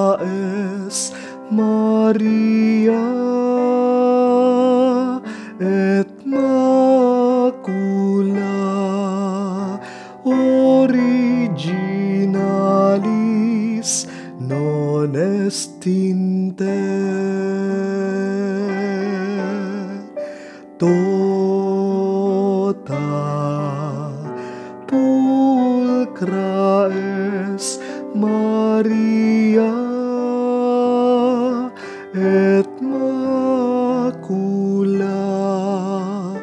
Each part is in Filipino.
Graes Maria et macula originalis non estinter tota pulcra es Maria et macula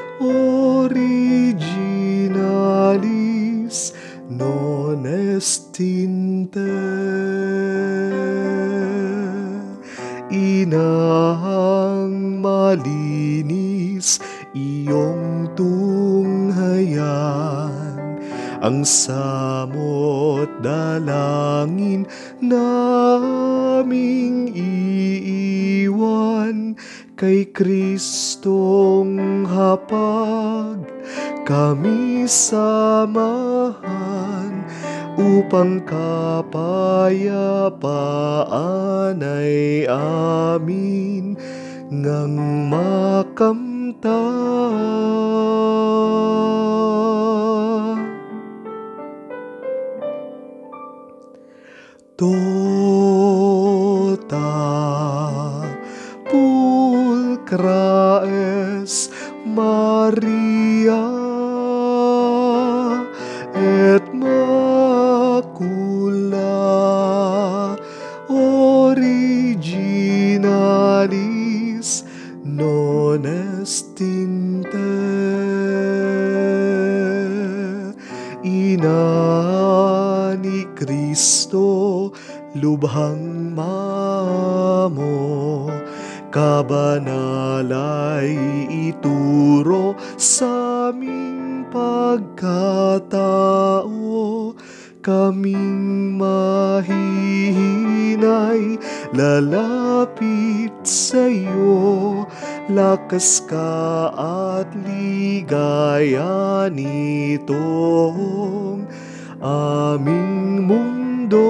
originalis non estinter. Inang malinis iyong tunghayan, ang samot dalangin naming iiwan kay Kristong hapag kami samahan upang kapayapaan ay amin ngang makamtan. Tota pulcra es Maria et macula originalis non estinter. Ina ni Kristo lubhang mamo, kabanalay ituro sa aming pagkatao, kaming mahihinay lalapit sa'yo, lakas ka at ligaya nitong aming mundo.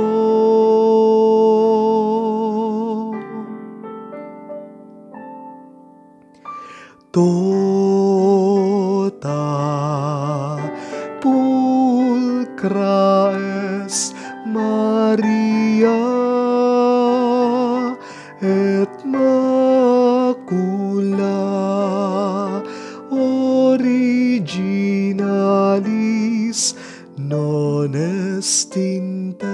Tota pulcra es Maria et macula originalis non estinter.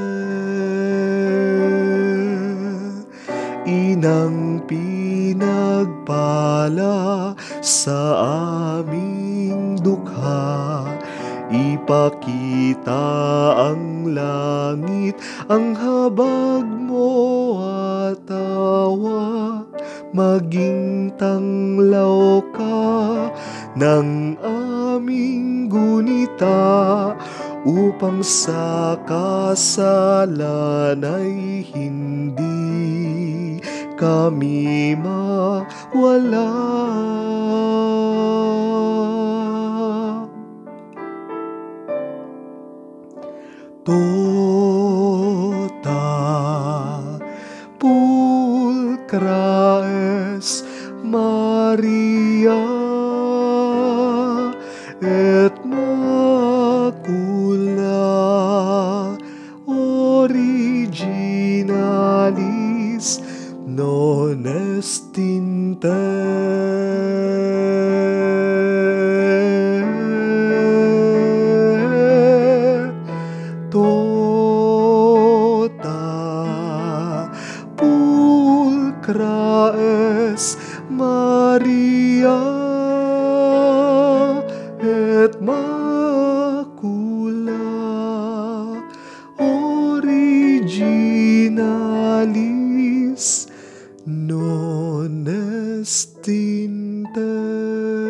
Inang pinagpala sa aming dukha, ipakita ang langit, ang habag mo at tawa, maging tanglaw ka ng aming gunita, upang sa kasalan ay hindi kami mawala. Tota pulcra es Maria et macula originalis non estinter. Tota pulcra es Maria et macula originalis non estinter.